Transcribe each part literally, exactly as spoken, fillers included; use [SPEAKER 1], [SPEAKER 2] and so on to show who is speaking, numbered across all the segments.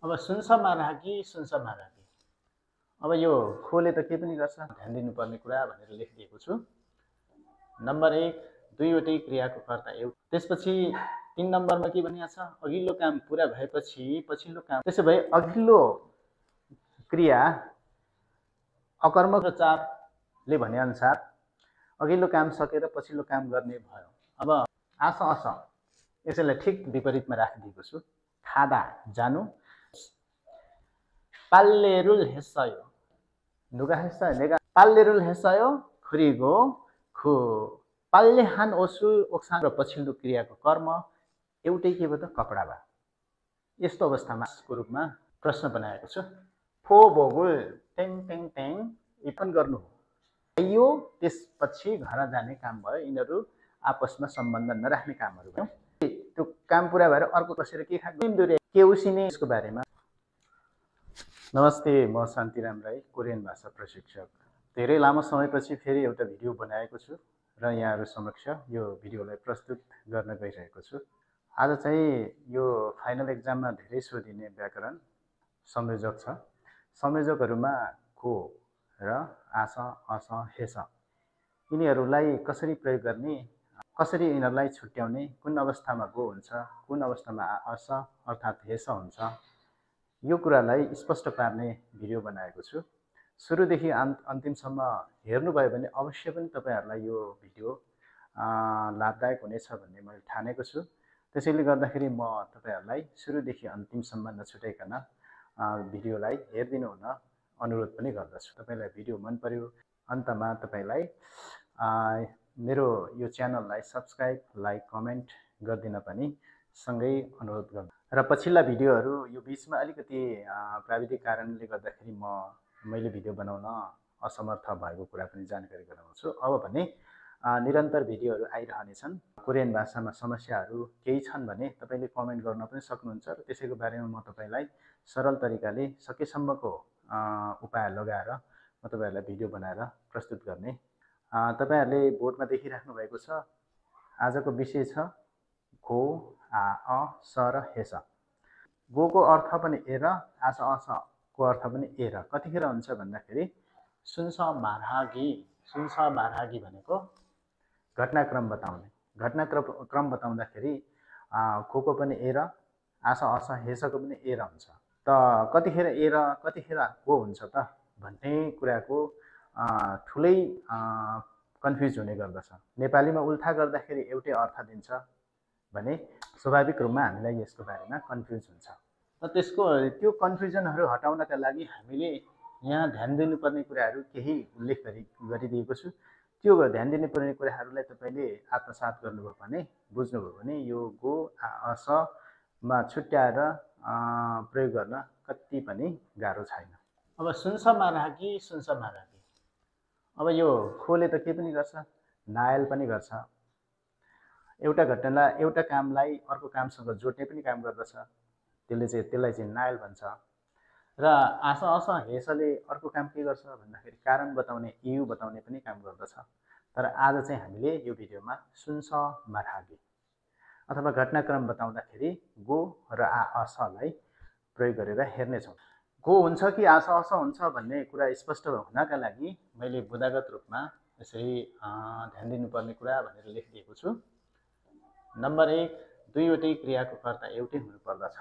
[SPEAKER 1] अब सुन्छ माराकी सुन्छ माराकी। अब यो खोले त के पनि गर्छ, ध्यान दिनुपर्ने कुरा भनेर लेखिदिएको छु। नम्बर एक, दुईवटै क्रियाको कर्ता एउटा। त्यसपछि तीन नम्बरमा के भनिएको छ, अघिल्लो काम पुरा भएपछि पछिल्लो काम। त्यसो भए अघिल्लो क्रिया अकर्मक चारले भनेअनुसार अघिल्लो काम सकेर पछिल्लो काम गर्ने भयो। अब आस अस यसैलाई ठिक विपरीतमा राखिदिएको छु। खादा जानु, पाल्लेरुल हेस्सयो, नुगा हेस्सा नेगा पाल्लेरुल हेस्सयो खुरिगो खु। पाल्ले हान ओसु ओक्सान र पछिल्लो क्रियाको कर्म एउटै के भयो त कपडा भयो। यस्तो अवस्थामा को रूपमा प्रश्न बनाएको छु। फो बोगुल टेङ टेङ टेङ इपन गर्नु हो। यो त्यसपछि घर जाने काम भयो। यिनीहरू आपसमा सम्बन्ध नराख्ने कामहरू भयो। त्यो काम पुरा भएर अर्को बसेर के खाने के उसिने यसको बारेमा। नमस्ते, म शान्तिराम राई, कोरियन भाषा प्रशिक्षक। धेरै लामो समयपछि फेरि एउटा भिडियो बनाएको छु र यहाँहरू समक्ष यो भिडियोलाई प्रस्तुत गर्न गइरहेको छु। आज चाहिँ यो फाइनल एक्जाममा धेरै सोधिने व्याकरण संयोजक छ। संयोजकहरूमा को र आस अस हेस यिनीहरूलाई कसरी प्रयोग गर्ने, कसरी यिनीहरूलाई छुट्याउने, कुन अवस्थामा गो हुन्छ, कुन अवस्थामा अस अर्थात् हेस हुन्छ, यो कुरालाई स्पष्ट पार्ने भिडियो बनाएको छु। सुरुदेखि अन्तिमसम्म हेर्नुभयो भने अवश्य पनि तपाईहरुलाई यो भिडियो लाभदायक हुनेछ भन्ने मैले ठानेको छु। त्यसैले गर्दाखेरि म तपाईहरुलाई सुरुदेखि अन्तिमसम्म नछुटाइकन भिडियोलाई हेर्दिनु हुन अनुरोध पनि गर्दछु। तपाईलाई भिडियो मन पर्यो अन्तमा तपाईलाई मेरो यो च्यानललाई सब्स्क्राइब, लाइक, कमेन्ट गर्दिन पनि सँगै अनुरोध गर्छु। र पछिल्ला भिडियोहरू यो बीचमा अलिकति प्राविधिक कारणले गर्दाखेरि म मैले भिडियो बनाउन असमर्थ भएको कुरा पनि जानकारी गराउँछु। अब भने निरन्तर भिडियोहरू आइरहनेछन्। कोरियन भाषामा समस्याहरू केही छन् भने तपाईले कमेन्ट गर्न पनि सक्नुहुन्छ र त्यसैको बारेमा म तपाईलाई सरल तरिकाले सकेसम्मको उपाय लगाएर म तपाईहरुलाई भिडियो बनाएर प्रस्तुत गर्ने। तपाईहरुले बोर्डमा देखिराख्नु भएको छ। आजको विषय छ गो, आ, अ, स र हेस। गो को अर्थ पनि ए र आस अस को अर्थ पनि ए र। कतिखेर हुन्छ भन्दाखेरि सुन्छ मार्हागी। सुन्छ मार्हागी भनेको घटनाक्रम बताउने। घटनाक्रम क्रम बताउँदाखेरि को को पनि ए र आस अस हेसको पनि ए र हुन्छ। त कतिखेर ए र कतिखेर गो हुन्छ त भन्ने कुराको ठुलै कन्फ्युज हुने गर्दछ। नेपालीमा उल्था गर्दाखेरि एउटै अर्थ दिन्छ भने स्वाभाविक रूपमा हामीलाई यसको बारेमा कन्फ्युज हुन्छ। र त्यसको त्यो कन्फ्युजनहरू हटाउनका लागि हामीले यहाँ ध्यान दिनुपर्ने कुराहरू केही उल्लेख गरि गरिदिएको छु। त्यो ध्यान दिनुपर्ने कुराहरूलाई तपाईले आत्मसात गर्नुभयो भने, बुझ्नुभयो भने यो गो, आ, अस मा छुट्याएर प्रयोग गर्न कति पनि गाह्रो छैन। अब सुन्छ मार्हागी सुन्छ मार्हागी। अब यो खोले त के पनि गर्छ, नायल पनि गर्छ। एउटा घटना एउटा कामलाई अर्को कामसँग जोड्ने पनि काम गर्दछ। त्यसले चाहिँ त्यसलाई चाहिँ नायल भन्छ। र आस अस हेसले अर्को काम के गर्छ भन्दाखेरि कारण बताउने, इयु बताउने पनि काम गर्दछ। तर आज चाहिँ हामीले यो भिडियोमा सुन्छ मार्हागी अथवा घटनाक्रम बताउँदाखेरि गो र आ असलाई प्रयोग गरेर हेर्नेछौँ। गो हुन्छ कि आस अस हुन्छ भन्ने कुरा स्पष्ट हुनका लागि मैले बुदागत रूपमा यसरी ध्यान दिनुपर्ने कुरा भनेर लेखिदिएको छु। नम्बर एक, दुईवटै क्रियाको कर्ता एउटै हुनुपर्दछ।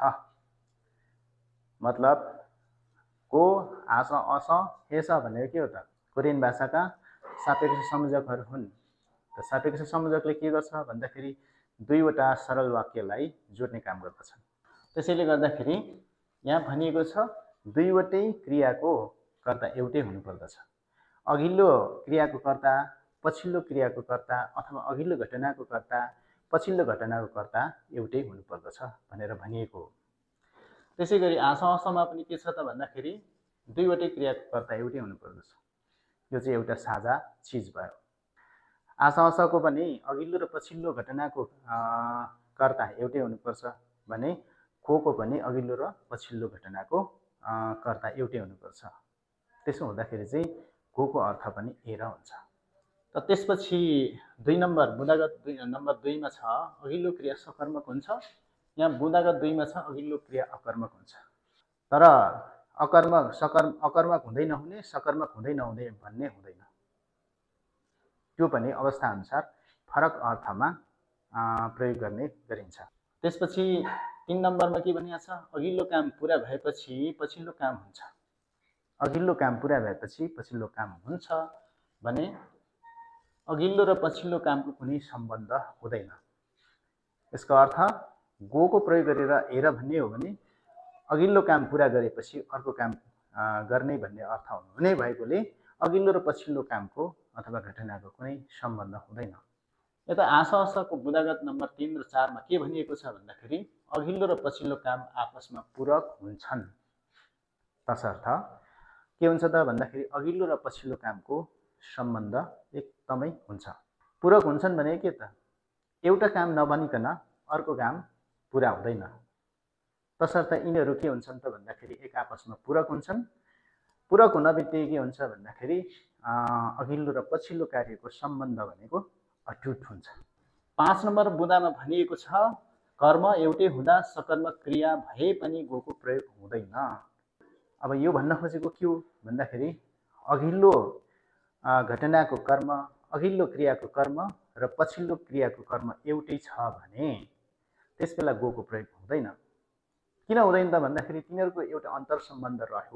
[SPEAKER 1] मतलब गो, आस अस हेस भनेको के हो त, कोरियन भाषाका सापेक्ष संयोजकहरू हुन्। त सापेक्ष संयोजकले के गर्छ भन्दाखेरि दुईवटा सरल वाक्यलाई जोड्ने काम गर्दछ। त्यसैले गर्दाखेरि यहाँ भनिएको छ दुईवटै क्रियाको कर्ता एउटै हुनुपर्दछ। अघिल्लो क्रियाको कर्ता, पछिल्लो क्रियाको कर्ता अथवा अघिल्लो घटनाको कर्ता, पछिल्लो घटनाको कर्ता एउटै हुनुपर्दछ भनेर भनिएको हो। त्यसैगरी आस असमा पनि के छ त भन्दाखेरि दुईवटै क्रियाको कर्ता एउटै हुनुपर्दछ। यो चाहिँ एउटा साझा चीज भयो। आस असको पनि अघिल्लो र पछिल्लो घटनाको कर्ता एउटै हुनुपर्छ भने को को पनि अघिल्लो र पछिल्लो घटनाको कर्ता एउटै हुनुपर्छ। त्यसो हुँदाखेरि चाहिँ को को अर्थ पनि ए र हुन्छ। त त्यसपछि दुई नम्बर बुदागत दुई नम्बर दुईमा छ अघिल्लो क्रिया सकर्मक हुन्छ। यहाँ बुदागत दुईमा छ अघिल्लो क्रिया अकर्मक हुन्छ। तर अकर्मक सकर्म अकर्मक हुँदै नहुने सकर्मक हुँदै नहुँदै भन्ने हुँदैन। त्यो पनि अवस्था अनुसार फरक अर्थमा प्रयोग गर्ने गरिन्छ। त्यसपछि तीन नम्बरमा के भनिएको छ, अघिल्लो काम पुरा भएपछि पछिल्लो काम हुन्छ। अघिल्लो काम पुरा भएपछि पछिल्लो काम हुन्छ भने अघिल्लो र पछिल्लो कामको कुनै सम्बन्ध हुँदैन। यसको अर्थ गोको प्रयोग गरेर हेर भन्ने हो भने अघिल्लो काम पुरा गरेपछि अर्को काम गर्ने भन्ने अर्थ हुने भएकोले अघिल्लो र पछिल्लो कामको अथवा घटनाको कुनै सम्बन्ध हुँदैन। यता आशा आशाको बुदागत नम्बर तीन र चारमा के भनिएको छ भन्दाखेरि अघिल्लो र पछिल्लो काम आपसमा पूरक हुन्छन्। तसर्थ के हुन्छ त भन्दाखेरि अघिल्लो र पछिल्लो कामको सम्बन्ध एकदमै हुन्छ। पूरक हुन्छन् भने के त, एउटा काम नबनिकन अर्को काम पुरा हुँदैन। तसर्थ यिनीहरू के हुन्छन् त भन्दाखेरि एक आपसमा पूरक हुन्छन्। पूरक हुन बित्तिकै के हुन्छ भन्दाखेरि अघिल्लो र पछिल्लो कार्यको सम्बन्ध भनेको अटुट हुन्छ। पाँच नम्बर बुदामा भनिएको छ कर्म एउटै हुँदा सकर्मक क्रिया भए पनि गोको प्रयोग हुँदैन। अब यो भन्न खोजेको के हो भन्दाखेरि अघिल्लो घटनाको कर्म, अघिल्लो क्रियाको कर्म र पछिल्लो क्रियाको कर्म एउटै छ भने त्यसबेला गोको प्रयोग हुँदैन। किन हुँदैन त भन्दाखेरि तिनीहरूको एउटा अन्तर सम्बन्ध रह्यो,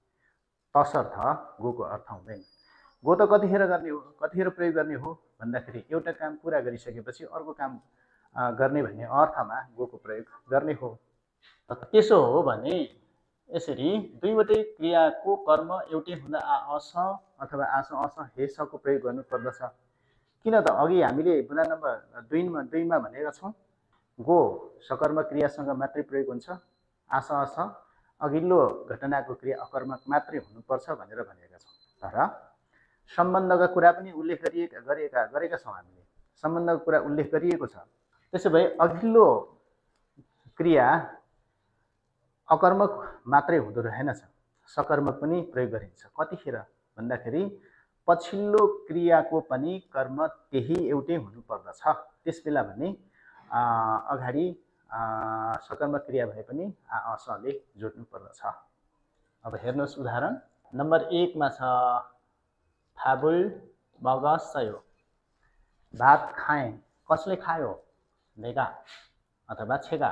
[SPEAKER 1] तसर्थ गोको अर्थ हुँदैन। गो त कतिखेर गर्ने हो, कतिखेर प्रयोग गर्ने हो भन्दाखेरि एउटा काम पुरा गरिसकेपछि अर्को काम गर्ने भन्ने अर्थमा गोको प्रयोग गर्ने हो। त्यसो हो भने यसरी दुईवटै क्रियाको कर्म एउटै हुँदा आ अस अथवा आस अस हेसको प्रयोग गर्नुपर्दछ। किन त अघि हामीले बुदा नम्बर दुईमा दुईमा भनेका छौँ गो सकर्मक क्रियासँग मात्रै प्रयोग हुन्छ, आस अस अघिल्लो घटनाको क्रिया अकर्मक मात्रै हुनुपर्छ भनेर भनेका छौँ। तर सम्बन्धका कुरा पनि उल्लेख गरिएका गरेका गरेका छौँ हामीले, सम्बन्धको कुरा उल्लेख गरिएको छ। त्यसो भए अघिल्लो क्रिया अकर्मक मात्रै हुँदो रहेनछ, सकर्मक पनि प्रयोग गरिन्छ। कतिखेर भन्दाखेरि पछिल्लो क्रियाको पनि कर्म त्यही एउटै हुनुपर्दछ। त्यसबेला भने अगाडि सकर्मक क्रिया भए पनि आ असले जोड्नु पर्दछ। अब हेर्नुहोस् उदाहरण नम्बर एकमा छ फाबुल मगसयो। भात खाएँ, कसले खायो? देगा अथवा छेगा।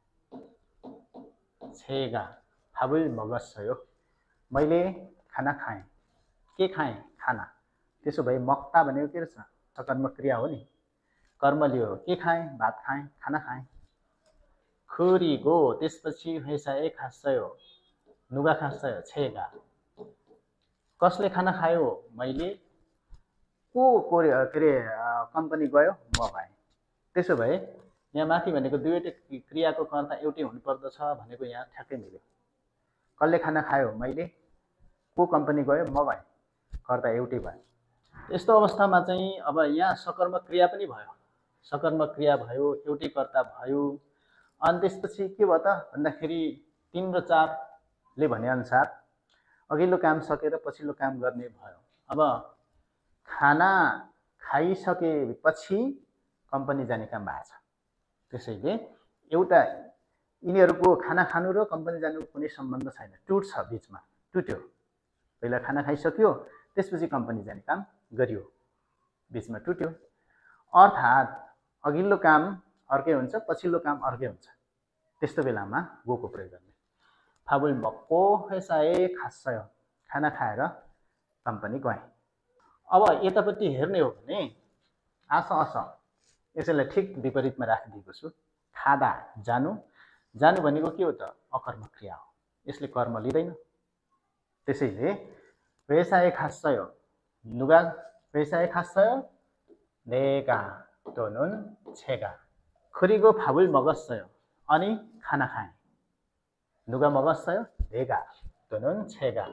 [SPEAKER 1] छेगा फाबुल मगसयो। मैले खाना खाएँ। के खाएँ? खाना। त्यसो भए मक्ता भनेको के रहेछ? सकर्मक क्रिया हो नि, कर्म लियो। के खाएँ? भात खाएँ, खाना खाएँ। खुरी गो, त्यसपछि भैँसाए खास्यो, नुगा खास्यो, छेगा। कसले खाना खायो? मैले। को को के अरे कम्पनी गयो? म गएँ। त्यसो भए यहाँ माथि भनेको दुईवटै क्रियाको कर्ता एउटै हुनुपर्दछ भनेको यहाँ ठ्याक्कै मिल्यो। कसले खाना खायो? मैले। को कम्पनी गयो? म गएँ। कर्ता एउटै भयो। यस्तो अवस्थामा चाहिँ अब यहाँ सकर्मक क्रिया पनि भयो, सकर्मक क्रिया भयो, एउटै कर्ता भयो। अनि त्यसपछि के भयो त भन्दाखेरि तीन र चारले भनेअनुसार अघिल्लो काम सकेर पछिल्लो काम गर्ने भयो। अब खाना खाइसकेपछि कम्पनी जाने काम भएको छ। त्यसैले एउटा यिनीहरूको खाना खानु र कम्पनी जानुको कुनै सम्बन्ध छैन, टुट्छ, बिचमा टुट्यो। पहिला खाना खाइसक्यो, त्यसपछि कम्पनी जाने काम गरियो, बिचमा टुट्यो। अर्थात् अघिल्लो काम अर्कै हुन्छ, पछिल्लो काम अर्कै हुन्छ। त्यस्तो बेलामा गोको प्रयोग गर्ने। फाबुल मक्को हैसाए खास्यो, खाना खाएर कम्पनी गएँ। अब यतापट्टि हेर्ने हो भने आस अस, यसैलाई ठिक विपरीतमा राखिदिएको छु। खादा जानु, जानु भनेको के हो त? अकर्मक क्रिया हो, यसले कर्म लिँदैन। त्यसैले व्यवसाय खास्यो, नुगा व्यवसाय खास्यो, देगा तोनुन छेगा। खुरीको फाबुल मगस्यो, अनि खाना खाएँ। नुगा मगस्यो, देगा तोनुन छेगा।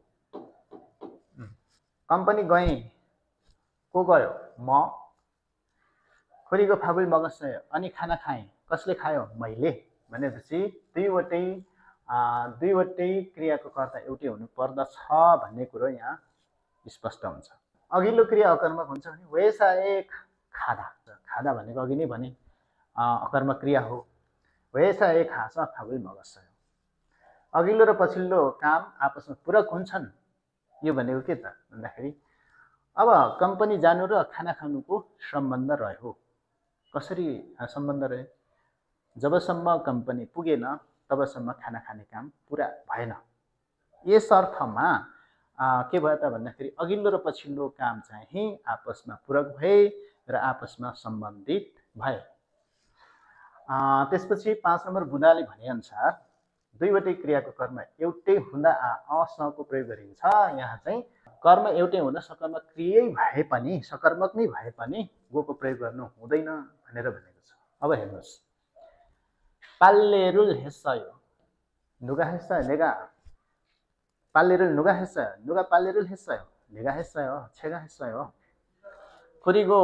[SPEAKER 1] कम्पनी गएँ, को गयो? म। खुरीको फाबुल मगस्यो, अनि खाना खाएँ। कसले खायो? मैले। भनेपछि दुईवटै दुईवटै क्रियाको कर्ता एउटै हुनु पर्दछ भन्ने कुरो यहाँ स्पष्ट हुन्छ। अघिल्लो क्रिया अकर्मक हुन्छ भने व्यवसाय खादा, खादा भनेको अघि नै भने अकर्मक क्रिया हो। व्यवसाय खास फाबुल मगस्यो, अघिल्लो र पछिल्लो काम आपसमा पूरक हुन्छन् यो भनेको के त भन्दाखेरि अब कम्पनी जानु र खाना खानुको सम्बन्ध रह्यो। कसरी सम्बन्ध रह्यो? जबसम्म कम्पनी पुगेन तबसम्म खाना खाने काम पुरा भएन। यस अर्थमा के भयो त भन्दाखेरि अघिल्लो र पछिल्लो काम चाहिँ आपसमा पूरक भए र आपसमा सम्बन्धित भए। त्यसपछि पाँच नम्बर बुदाले भनेअनुसार दुईवटै क्रियाको कर्म एउटै हुँदा असको प्रयोग गरिन्छ। यहाँ चाहिँ कर्म एउटै हुँदा सकर्मक क्रियै भए पनि सकर्मक नै भए पनि गोको प्रयोग गर्नु हुँदैन भनेर भनेको छ। अब हेर्नुहोस्, पाल्लेरुल हेस्सयो नुगा हेस्सयो नेगा पाल्लेरुल नुगा हेस्सयो नुगा पाल्लेरुल हेस्सयो नेगा हेस्सयो छेगा हेस्सयो खुरीगो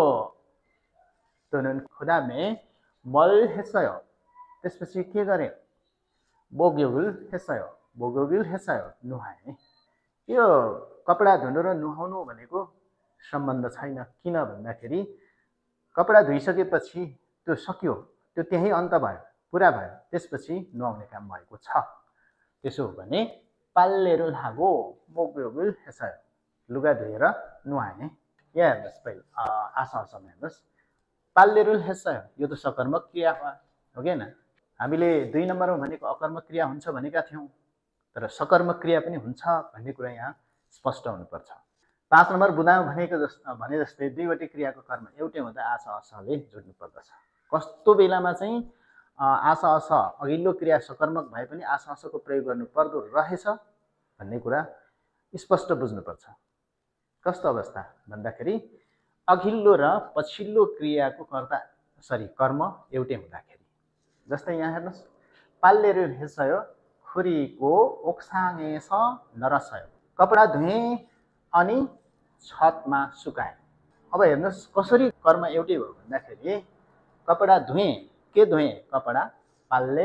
[SPEAKER 1] तोनुन खुदामे मल हेस्सयो। त्यसपछि के गरे? बोग्योगुल हेस्सयो बोग्योगुल हेस्सयो नुहाए। यो कपडा धुनु र नुहाउनु भनेको सम्बन्ध छैन। किन भन्दाखेरि कपडा धुइसकेपछि त्यो सक्यो, त्यो त्यही अन्त भयो, पुरा भयो, त्यसपछि नुहाउने काम भएको छ। त्यसो हो भने पाल्लेरुल हागो बोग्योगुल हेस्सयो लुगा धुएर नुहाए। यहाँ हेर्नुहोस्, पहिला आशा आशामा हेर्नुहोस्, पाल्लेरुल हेस्सयो यो त सकर्मक क्रिया हो कि होइन? हामीले दुई नम्बरमा भनेको अकर्मक क्रिया हुन्छ भनेका थियौँ, तर सकर्मक क्रिया पनि हुन्छ भन्ने कुरा यहाँ स्पष्ट हुनुपर्छ। पाँच नम्बर बुदामा भनेको जस्तो भने जस्तै दुईवटै क्रियाको कर्म एउटै हुँदा आशा असले जोड्नु पर्दछ। कस्तो बेलामा चाहिँ आशा अस अघिल्लो क्रिया सकर्मक भए पनि आशा असको प्रयोग गर्नु पर्दो रहेछ भन्ने कुरा स्पष्ट बुझ्नुपर्छ। कस्तो अवस्था भन्दाखेरि अघिल्लो र पछिल्लो क्रियाको कर्ता सरी कर्म एउटै हुँदाखेरि। जस्तै यहाँ हेर्नुहोस्, पाल्लेरुल हेस्सयो खुरीको ओक्साङेस नरसयो कपडा धुएँ अनि छतमा सुकाएँ। अब हेर्नुहोस् कसरी कर्म एउटै हो भन्दाखेरि कपडा धुएँ, के धुएँ? कपडा पाल्ले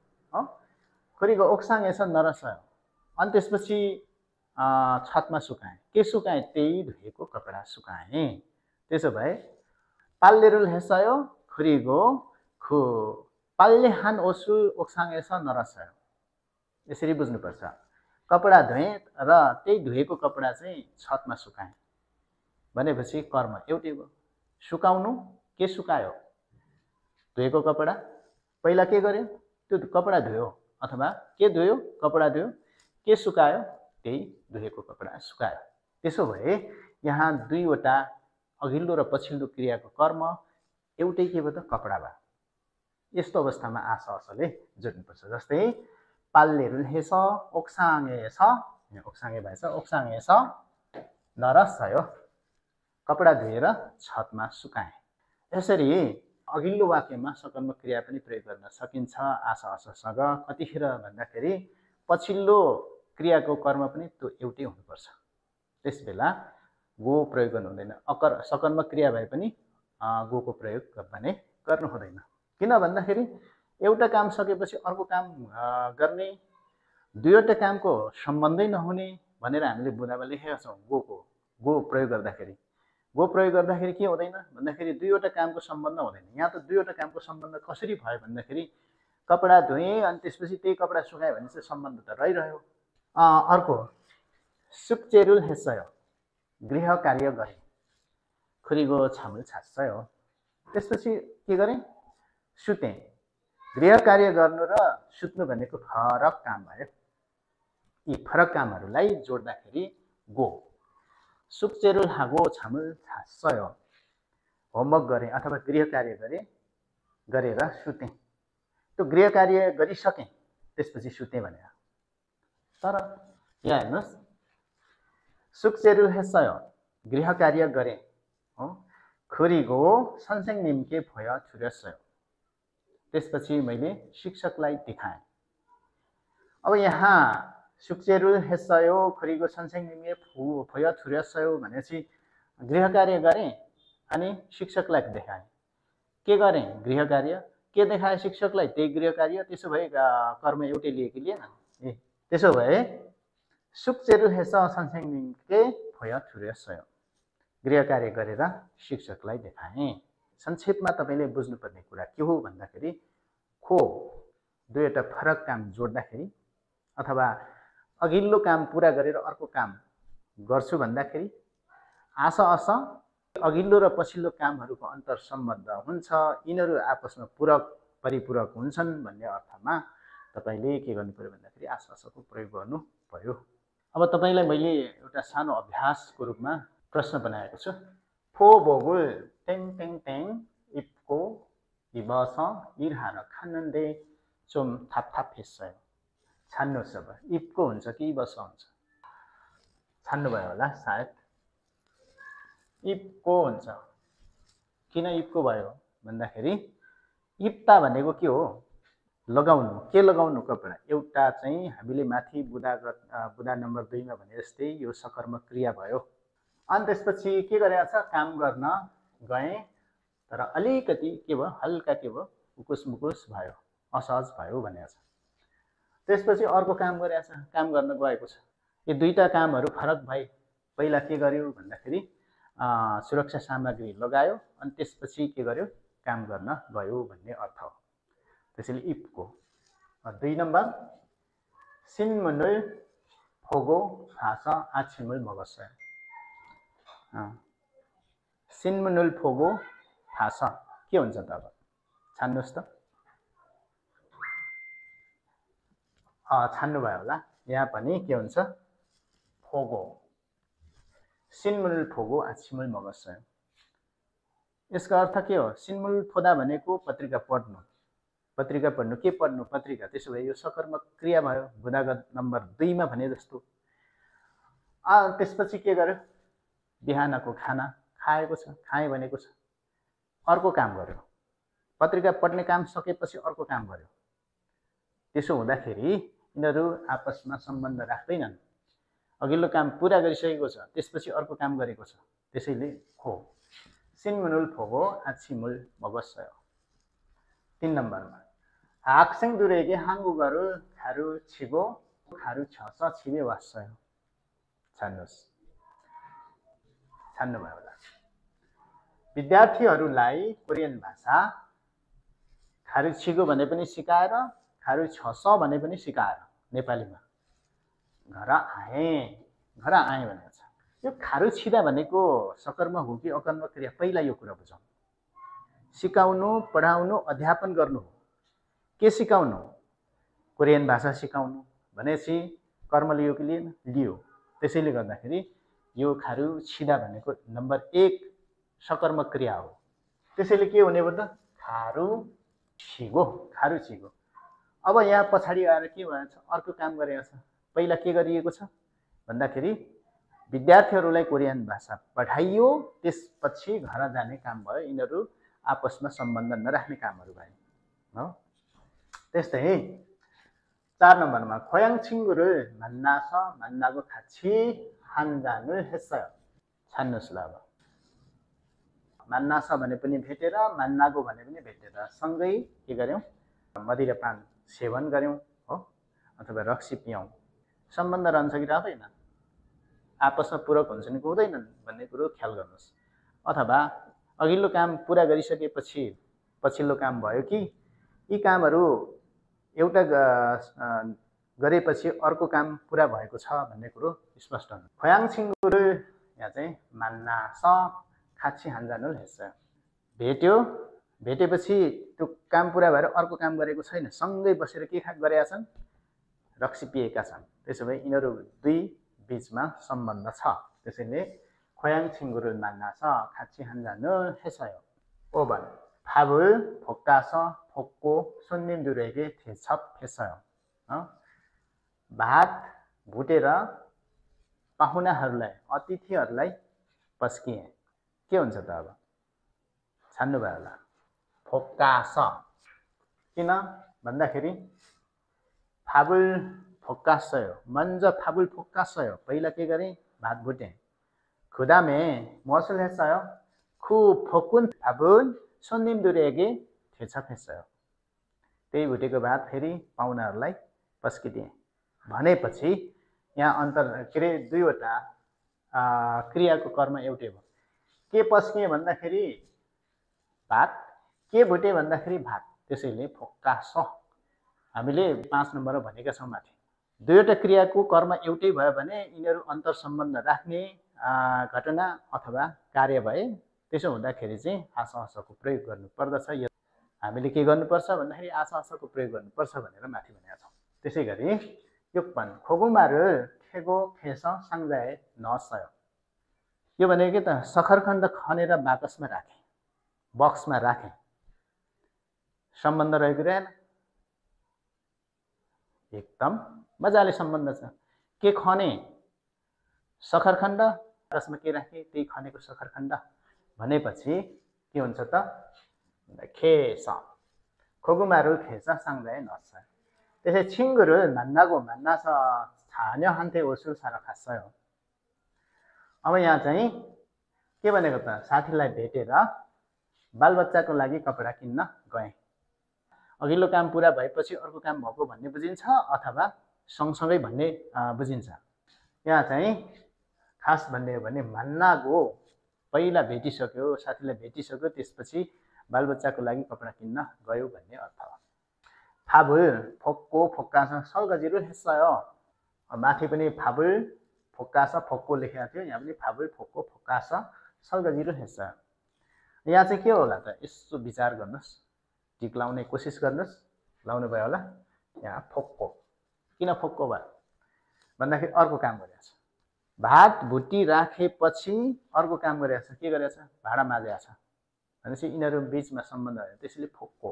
[SPEAKER 1] खुरीको ओक्साङेस नरसयो अनि त्यसपछि छतमा सुकाएँ। के सुकाएँ? त्यही धुएको कपडा सुकाएँ। त्यसो भए पाल्लेरुल हेस्सयो खुरीगो खु पाल्ले हान ओसु ओक्साङेस नरसयो। यसरी बुझ्नुपर्छ। कपडा धुएँ र त्यही धुएको कपडा चाहिँ छतमा सुकाएँ भनेपछि कर्म एउटै हो। सुकाउनु, के सुकायो? धुएको कपडा। पहिला के गर्यो? त्यो कपडा धुयो अथवा के धुयो? कपडा धुयो। के सुकायो? त्यही धुएको कपडा सुकायो। त्यसो भए यहाँ दुईवटा अघिल्लो र पछिल्लो क्रियाको कर्म एउटै के भयो त? कपडा भयो। यस्तो अवस्थामा आशा असले जोड्नुपर्छ। जस्तै पाल्लेरुल हेस ओक्साङेस ओक्साङे भएछ ओक्साङेस नरसयो कपडा धुएर छतमा सुकाएँ। यसरी अघिल्लो वाक्यमा सकर्मक क्रिया पनि प्रयोग गर्न सकिन्छ आशा अससँग। कतिखेर भन्दाखेरि पछिल्लो क्रियाको कर्म पनि त्यो एउटै हुनुपर्छ, त्यसबेला गो प्रयोग गर्नु हुँदैन। अकर सकर्मक क्रिया भए पनि गोको प्रयोग भने गर्नु हुँदैन। किन भन्दाखेरि एउटा काम सकेपछि अर्को काम गर्ने, दुईवटा कामको सम्बन्धै नहुने भनेर हामीले बुदामा लेखेका छौँ। गोको गो प्रयोग गर्दाखेरि गो प्रयोग गर्दाखेरि के हुँदैन भन्दाखेरि दुईवटा कामको सम्बन्ध हुँदैन। यहाँ त दुईवटा कामको सम्बन्ध कसरी भयो भन्दाखेरि कपडा धुएँ अनि त्यसपछि त्यही कपडा सुकाएँ भने चाहिँ सम्बन्ध त रहिरह्यो। अर्को सुक्चेरुल हेस्सयो गृह कार्य गरेँ खुरीगो छामुल छास्सयो। त्यसपछि के गरेँ? सुतेँ। गृह कार्य गर्नु र सुत्नु भनेको फरक काम भयो। यी फरक कामहरूलाई जोड्दाखेरि गो। सुक्चेरुल हागो छामुल छास्सयो होमवर्क गरेँ अथवा गृह कार्य गरेँ गरेर सुतेँ। त्यो गृह कार्य गरिसकेँ त्यसपछि सुतेँ भनेर। तर यहाँ हेर्नुहोस्, सुक्चेरुल हेस्सयो गृह कार्य गरेँ हो खुरीगो सन्सेङ निम्के भय छुर्यासयो। त्यसपछि मैले शिक्षकलाई देखाएँ। अब यहाँ सुक्चेरुल हेस्सयो खुरीगो सन्सेङ निम्के भय छुर्यासयो भनेपछि गृह कार्य गरेँ अनि शिक्षकलाई देखाएँ। के गरेँ? गृह कार्य। के देखाएँ शिक्षकलाई? त्यही गृह कार्य। त्यसो भए कर्म एउटै लिए कि लिएन? ए त्यसो भए सुक्चेरुल हेस सन्सेङ निम्के भय छुर्यासयो गृह कार्य गरेर शिक्षकलाई देखाएँ। संक्षेपमा तपाईँले बुझ्नुपर्ने कुरा के हो भन्दाखेरि खो दुईवटा फरक काम जोड्दाखेरि अथवा अघिल्लो काम पुरा गरेर अर्को काम गर्छु भन्दाखेरि आस अस अघिल्लो र पछिल्लो कामहरूको अन्तर सम्बन्ध हुन्छ, यिनीहरू आपसमा पूरक परिपूरक हुन्छन् भन्ने अर्थमा तपाईले के गर्नु पर्यो भन्दाखेरि आस असको प्रयोग गर्नु पर्यो। अब तपाईलाई मैले एउटा सानो अभ्यासको रूपमा प्रश्न बनाएको छु। फोबोगुल टेङ टेङ टेङ 입고 입어서 일하러 갔는데 좀 답답했어요. छान्नुहोस् अब 입고 हुन्छ कि 입어서 हुन्छ? छान्नुभयो होला सायद। 입고 हुन्छ। किन 입고 भयो भन्दाखेरि 입다 भनेको के हो? लगाउनु। के लगाउनु कपडा? एउटा चाहिँ हामीले माथि बुदागत बुदा नम्बर दुई मा भने जस्तै यो सकर्मक क्रिया भयो। अनि त्यसपछि के गरेको छ? काम गर्न गए तर अलिकति के भयो? हल्का के भयो? उकुस मुकुस भयो, असहज भयो भनेको छ। त्यसपछि अर्को काम गरेको छ, काम गर्न गएको छ। यो दुईटा कामहरू फरक भए। पहिला के गर्यो भन्दाखेरि सुरक्षा सामग्री लगायो अनि त्यसपछि के गर्यो? काम गर्न गयो भन्ने अर्थ हो। त्यसैले 입고। दुई नम्बर 신문을 보고 가서 아침을 먹었어요. 신문을 보고 가서 के हुन्छ त अब? छान्नुहोस् त। अ छान्नुभयो होला। यहाँ पनि के हुन्छ? 보고। 신문을 보고 아침을 먹었어요. यसको अर्थ के हो? 신문을 보다 भनेको पत्रिका पढ्नु। पत्रिका पढ्नु के पढ्नु? पत्रिका। त्यसो भए यो सकर्मक क्रिया भयो बुदागत नम्बर दुई मा भने जस्तो। अ त्यसपछि के गर्यो? बिहानको खाना खाएको छ, खाए भनेको छ। अर्को काम गर्यो। पत्रिका पढ्ने काम सकेपछि अर्को काम गर्यो। त्यसो हुँदाखेरि यिनीहरू आपसमा सम्बन्ध राख्दैनन्। अघिल्लो काम पुरा गरिसकेको छ, त्यसपछि अर्को काम गरेको छ। त्यसैले हो। 신문을 보고 아침을 먹었어요. तीन नम्बरमा 학생들에게 한국어를 가르치고 가르쳐서 집에 왔어요. छान्नुहोस्। छान्नुभयो होला। विद्यार्थीहरूलाई कोरियन भाषा 가르치고 भने पनि सिकाएर, 가르쳐서 भने पनि सिकाएर नेपालीमा घर आए, घर आए भनेको छ। यो 가르치다 भनेको सकर्मक हो कि अकर्मक क्रिया? पहिला यो कुरा बुझौँ। सिकाउनु, पढाउनु, अध्यापन गर्नु हो। के सिकाउनु? कोरियन भाषा सिकाउनु भनेपछि कर्म लियो कि लिएन? लियो। त्यसैले गर्दाखेरि यो 가르치다 भनेको नम्बर एक सकर्मक क्रिया हो। त्यसैले के हुने भयो त? 가르치고, 가르치고। अब यहाँ पछाडि आएर के भन्छ? अर्को काम गरेको छ। पहिला के गरिएको छ भन्दाखेरि विद्यार्थीहरूलाई कोरियन भाषा पढाइयो, त्यसपछि घर जाने काम भयो। यिनीहरू आपसमा सम्बन्ध नराख्ने कामहरू भए हो। त्यस्तै चार नम्बरमा 고향 친구를 만나서 만나고 같이 한 잔을 했어요. छान्नुहोस् ल अब। 만나서 भने पनि भेटेर, 만나고 भने पनि भेटेर सँगै के गर्यौं? मदिरापान सेवन गर्यौं हो, अथवा रक्सी पियौं। सम्बन्ध रहन्छ कि रहँदैन? आपसमा पूरक हुन्छन् कि हुँदैनन् भन्ने कुरो ख्याल गर्नुहोस्। अथवा अघिल्लो काम पुरा गरिसकेपछि पछिल्लो काम भयो कि यी कामहरू एउटा गरेपछि अर्को काम पुरा भएको छ भन्ने कुरो स्पष्ट हुन्छ। 고향 친구를 यहाँ चाहिँ 만나서 같이 한 잔을 했어요. भेट्यो, भेटेपछि त्यो काम पुरा भएर अर्को काम गरेको छैन, सँगै बसेर के गरेका छन्? रक्सी पिएका छन्। त्यसो भए यिनीहरू दुई बीचमा सम्बन्ध छ। त्यसैले 고향 친구를 만나서 같이 한 잔을 했어요. 오 번 밥을 볶아서 볶고 손님들에게 대접했어요. 어? भात भुटेर पाहुनाहरूलाई, अतिथिहरूलाई पस्किए। के हुन्छ त अब? छान्नुभयो होला। 볶아서। किन भन्दाखेरि 밥을 볶았어요. 먼저 밥을 볶았어요. पहिला के गरे? भात भुटे। 그 다음에 무엇을 했어요? 그 볶은 밥은 손님들에게 대접했어요. त्यही भुटेको भात फेरि पाहुनाहरूलाई पस्किदिए भनेपछि यहाँ अन्तर के रे दुईवटा क्रियाको कर्म एउटै भयो। के पस्किए भन्दाखेरि भात, के भुटे भन्दाखेरि भात। त्यसैले 볶아서 हामीले पाँच नम्बरमा भनेका छौं माथि। दुईवटा क्रियाको कर्म एउटै भयो भने यिनीहरू अन्तर सम्बन्ध राख्ने घटना अथवा कार्य भए त्यसो हुँदाखेरि चाहिँ आस असको प्रयोग गर्नुपर्दछ। हामीले के गर्नुपर्छ भन्दाखेरि आस असको प्रयोग गर्नुपर्छ भनेर माथि भनेका छौँ। त्यसै गरी योगपन खोगुमारु खेगो खेस साङ्जाए नसय, यो भनेको के त सखरखण्ड खनेर बाकसमा राखे, बक्समा राखे, सम्बन्ध रहेको रहेन, एकदम मजाले सम्बन्ध छ। के खने सखरखण्ड, बाकसमा के राखे त्यही खनेको सखरखण्ड भनेपछि के हुन्छ त खेस खोगुमारु खेस साङ्जाए नसय। त्यसै छिङ्गुरु मान्नागो मान्नास छान्यो हान्थे ओसुल सारा खासयो। अब यहाँ चाहिँ के भनेको त साथीलाई भेटेर बालबच्चाको लागि कपडा किन्न गए। अघिल्लो काम पुरा भएपछि अर्को काम भएको भन्ने बुझिन्छ अथवा सँगसँगै भन्ने बुझिन्छ। यहाँ चाहिँ खास भन्ने हो भने मान्नागो पहिला भेटिसक्यो, साथीलाई भेटिसक्यो, त्यसपछि बालबच्चाको लागि कपडा किन्न गयो भन्ने अर्थ हो। फाबुल फोक्को फोक्कास सल्गजिरो हेस्सयो। माथि पनि फाबुल फोक्कास फोक्को लेखेको थियो, यहाँ पनि फाबुल फोक्को फोक्कास सल्गजिरो हेस्सयो। यहाँ चाहिँ के होला त यसो विचार गर्नुहोस्, टिक लाउने कोसिस गर्नुहोस्, लाउनु भयो होला। यहाँ फोक्को किन फोक्को भयो भन्दाखेरि अर्को काम गरेछ, भात भुटी राखेपछि अर्को काम गरेछ, के गरेछ भाँडा माझेको छ भनेपछि यिनीहरू बिचमा सम्बन्ध भयो, त्यसैले फोक्को।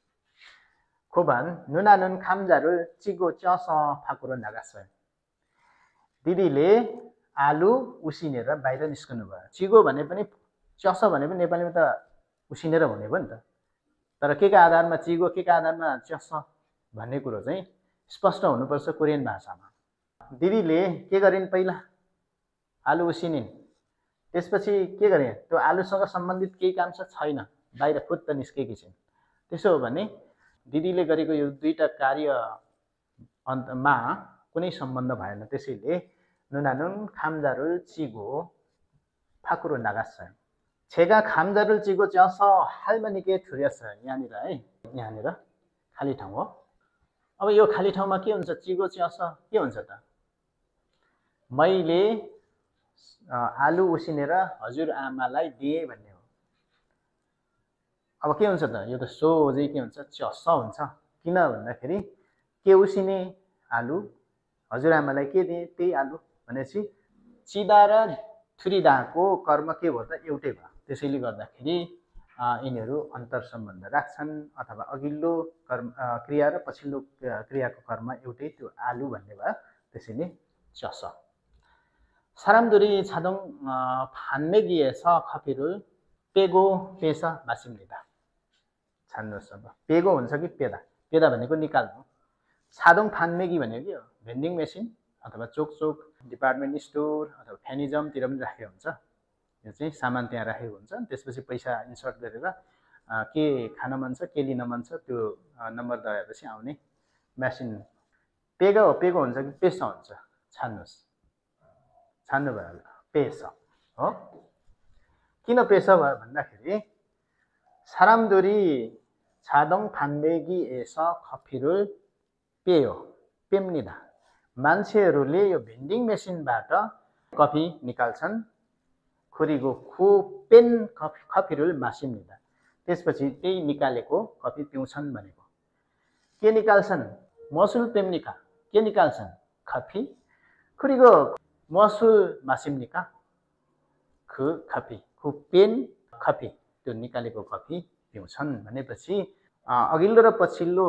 [SPEAKER 1] खोबान नुना नुन खाम्जारु चिगो चस फाकुरो नागासय, दिदीले आलु उसिनेर बाहिर निस्कनु भयो। चिगो भने पनि चस भने पनि नेपालीमा त उसिनेर हुने भयो नि त, तर के का आधारमा चिगो के का आधारमा चस भन्ने कुरो चाहिँ स्पष्ट हुनुपर्छ कोरियन भाषामा। दिदीले के गरिन् पहिला आलु उसिनिन्, त्यसपछि के गरे त्यो आलुसँग सम्बन्धित केही काम छ छैन, बाहिर फुत्त निस्केकी छिन्। त्यसो हो भने दिदीले गरेको यो दुईटा कार्य अन्तमा कुनै सम्बन्ध भएन, त्यसैले नुनानुन खामजारुल चिगो फाकुरो नागासय। छेगा खामजारुल चिगो चस हालमा निकै ठुर्याछ, यहाँनिर है, यहाँनिर खाली ठाउँ हो। अब यो खाली ठाउँमा के हुन्छ, चिगो चस के हुन्छ त मैले आलु उसिनेर हजुर आमालाई दिएँ भन्ने हो। अब के हुन्छ त यो त सोझै के हुन्छ चस हुन्छ, किन भन्दाखेरि के उसिने आलु हजुर आमालाई के दिए त्यही आलु भनेपछि चिदा र थुरिदाको कर्म के भयो त एउटै भयो। त्यसैले गर्दाखेरि यिनीहरू अन्तर सम्बन्ध राख्छन् अथवा अघिल्लो कर्म क्रिया र पछिल्लो क्रियाको कर्म एउटै त्यो आलु भन्ने भयो, त्यसैले चस। 사람들이 자동 판매기에 서 커피를 빼고 빼서 마십니다. छान्नुहोस् अब पेगो हुन्छ कि पेदा, पेदा भनेको निकाल्नु, सादोङ फान्मेगी भनेको के हो भेन्डिङ मेसिन अथवा चोक चोक डिपार्टमेन्ट स्टोर अथवा फ्यानिजमतिर पनि राखेको हुन्छ। यो चाहिँ सामान त्यहाँ राखेको हुन्छ, त्यसपछि पैसा इन्सर्ट गरेर के खान मन छ के लिन मन छ त्यो नम्बर दबाएपछि आउने मेसिन पेगा हो। पेगो हुन्छ कि पेसा हुन्छ, छान्नुहोस्, छान्नु भयो पेसा हो। किन पेसा भयो भन्दाखेरि 사람들이 자동 판매기에서 커피를 빼요, 뺍니다. मान्छेहरूले यो भेन्डिङ मेसिनबाट कफी निकाल्छन्, 그리고 그 뺀 커피를 마십니다. त्यसपछि त्यही निकालेको कफी पिउँछन् भनेको। के निकाल्छन् मसुल पेम्निका, के निकाल्छन् कफी, 그리고 मसुल 마십니까 그 कफी, 그 뺀 कफी त्यो निकालेको कफी पिउँछन् भनेपछि अघिल्लो र पछिल्लो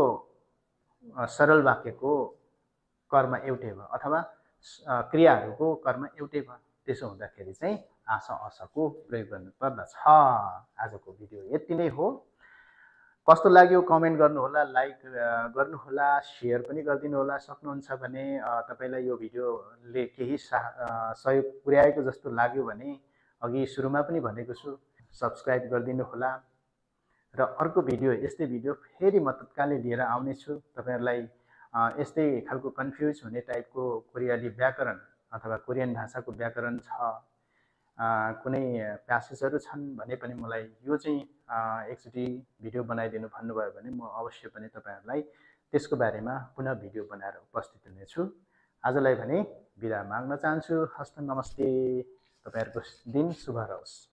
[SPEAKER 1] सरल वाक्यको कर्म एउटै भयो अथवा क्रियाहरूको कर्म एउटै भयो। त्यसो हुँदाखेरि चाहिँ आस असको प्रयोग गर्नुपर्दछ। आजको भिडियो यति नै हो। कस्तो लाग्यो कमेन्ट गर्नुहोला, लाइक गर्नुहोला, सेयर पनि गरिदिनु होला। सक्नुहुन्छ भने तपाईलाई यो भिडियोले केही सहयोग पुर्याएको जस्तो लाग्यो भने अघि सुरुमा पनि भनेको छु सब्स्क्राइब गरिदिनु होला र अर्को भिडियो यस्तै भिडियो फेरि म तत्कालै लिएर आउने छु। तपाईहरुलाई यस्तै खालको कन्फ्युज हुने टाइपको कोरियाली व्याकरण अथवा कोरियन भाषाको व्याकरण छ, कुनै प्यासेजहरु छन् भने पनि मलाई यो चाहिँ एकचोटि भिडियो बनाइदिनु भन्नुभयो भने म अवश्य पनि तपाईहरुलाई त्यसको बारेमा पुनः भिडियो बनाएर उपस्थित हुनेछु। आजलाई भने बिदा माग्न चाहन्छु। हस्त नमस्ते। तपाईँहरूको दिन शुभ रहोस्।